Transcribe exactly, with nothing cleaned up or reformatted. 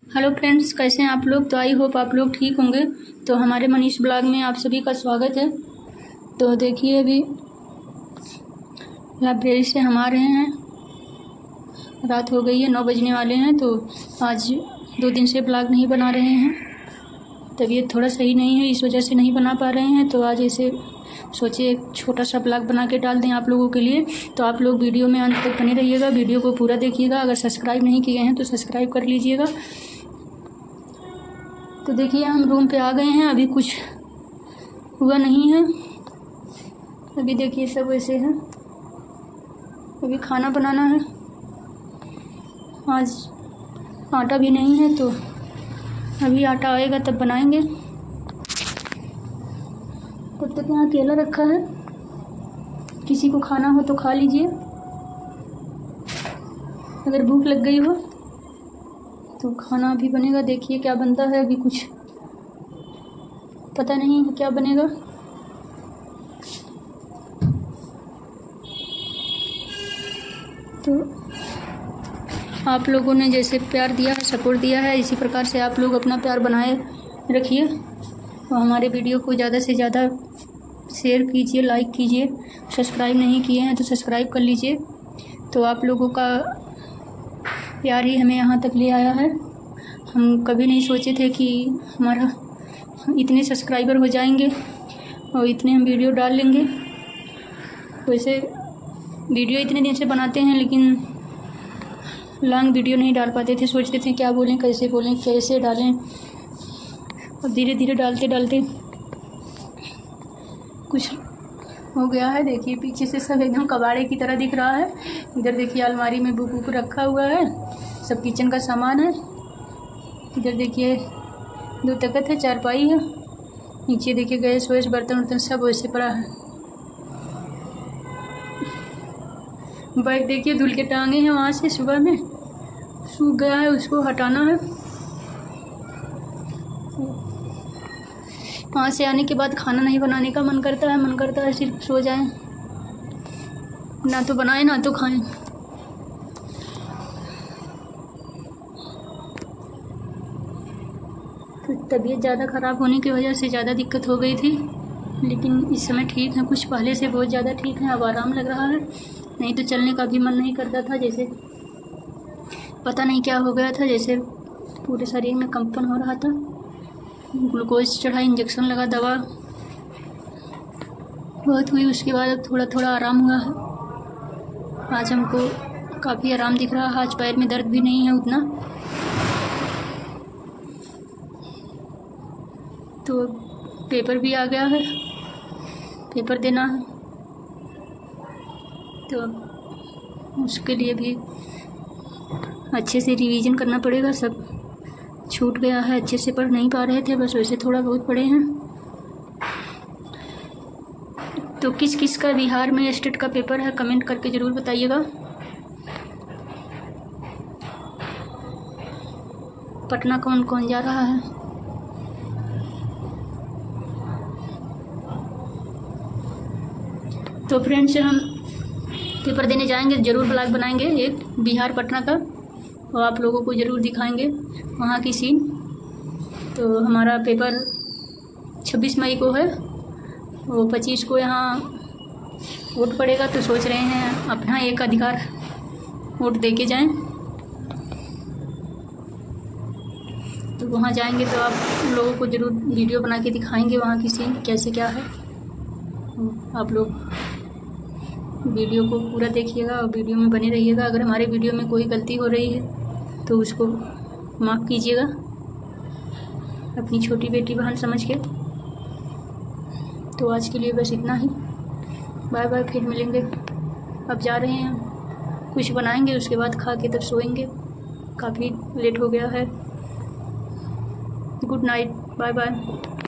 Hello friends, कैसे हैं आप लोग। तो आई होप आप लोग ठीक होंगे। तो हमारे मनीष ब्लॉग में आप सभी का स्वागत है। तो देखिए, अभी लाइब्रेरी से हम आ रहे हैं। रात हो गई है, नौ बजने वाले हैं। तो आज दो दिन से ब्लॉग नहीं बना रहे हैं। तबीयत थोड़ा सही नहीं है, इस वजह से नहीं बना पा रहे हैं। तो आज ऐसे सोचे एक छोटा सा ब्लॉग बना के डाल दें आप लोगों के लिए। तो आप लोग वीडियो में अंत तक बने रहिएगा, वीडियो को पूरा देखिएगा। अगर सब्सक्राइब नहीं किए हैं तो सब्सक्राइब कर लीजिएगा। तो देखिए, हम रूम पे आ गए हैं। अभी कुछ हुआ नहीं है। अभी देखिए सब वैसे है। अभी खाना बनाना है। आज आटा भी नहीं है, तो अभी आटा आएगा तब बनाएंगे। तब तक यहाँ केला रखा है, किसी को खाना हो तो खा लीजिए। अगर भूख लग गई हो तो खाना अभी बनेगा। देखिए क्या बनता है, अभी कुछ पता नहीं है क्या बनेगा। तो आप लोगों ने जैसे प्यार दिया है, सपोर्ट दिया है, इसी प्रकार से आप लोग अपना प्यार बनाए रखिए और हमारे वीडियो को ज़्यादा से ज़्यादा शेयर कीजिए, लाइक कीजिए। सब्सक्राइब नहीं किए हैं तो सब्सक्राइब कर लीजिए। तो आप लोगों का प्यार ही हमें यहाँ तक ले आया है। हम कभी नहीं सोचे थे कि हमारा इतने सब्सक्राइबर हो जाएंगे और इतने हम वीडियो डाल लेंगे। वैसे वीडियो इतने दिन से बनाते हैं, लेकिन लॉन्ग वीडियो नहीं डाल पाते थे। सोचते थे क्या बोलें, कैसे बोलें, कैसे डालें। और धीरे धीरे डालते डालते कुछ हो गया है। देखिए पीछे से सब एकदम कबाड़े की तरह दिख रहा है। इधर देखिए अलमारी में बुक बुक रखा हुआ है, सब किचन का सामान है। इधर देखिए दो तख्त है, चारपाई है। नीचे देखिए गैस वैस बर्तन वर्तन सब वैसे पड़ा है। बैग देखिए धुल के टांगे हैं वहाँ से, सुबह में सूख गया है, उसको हटाना है। वहाँ से आने के बाद खाना नहीं बनाने का मन करता है, मन करता है सिर्फ सो जाएं, ना तो बनाएं ना तो खाएं। तो तबीयत ज़्यादा ख़राब होने की वजह से ज़्यादा दिक्कत हो गई थी, लेकिन इस समय ठीक है। कुछ पहले से बहुत ज़्यादा ठीक है, अब आराम लग रहा है। नहीं तो चलने का भी मन नहीं करता था, जैसे पता नहीं क्या हो गया था, जैसे पूरे शरीर में कंपन हो रहा था। ग्लूकोज चढ़ा, इंजेक्शन लगा, दवा बहुत हुई। उसके बाद अब थोड़ा थोड़ा आराम हुआ है। आज हमको काफ़ी आराम दिख रहा है। हाथ पैर में दर्द भी नहीं है उतना। तो पेपर भी आ गया है, पेपर देना है। तो उसके लिए भी अच्छे से रिवीजन करना पड़ेगा। सब छूट गया है, अच्छे से पढ़ नहीं पा रहे थे, बस वैसे थोड़ा बहुत पढ़े हैं। तो किस किस का बिहार में स्टेट का पेपर है कमेंट करके ज़रूर बताइएगा। पटना कौन कौन जा रहा है। तो फ्रेंड्स, हम पेपर देने जाएंगे, ज़रूर ब्लॉग बनाएंगे एक बिहार पटना का, और आप लोगों को ज़रूर दिखाएंगे वहाँ की सीन। तो हमारा पेपर छब्बीस मई को है, वो पच्चीस को यहाँ वोट पड़ेगा। तो सोच रहे हैं अपना एक अधिकार वोट दे के जाएँ। तो वहाँ जाएंगे तो आप लोगों को ज़रूर वीडियो बना के दिखाएंगे वहाँ की सीन कैसे क्या है। आप लोग वीडियो को पूरा देखिएगा और वीडियो में बने रहिएगा। अगर हमारे वीडियो में कोई गलती हो रही है तो उसको माफ़ कीजिएगा, अपनी छोटी बेटी बहन समझ के। तो आज के लिए बस इतना ही। बाय बाय, फिर मिलेंगे। अब जा रहे हैं, कुछ बनाएंगे, उसके बाद खा के तब सोएंगे। काफ़ी लेट हो गया है। Good night, bye bye.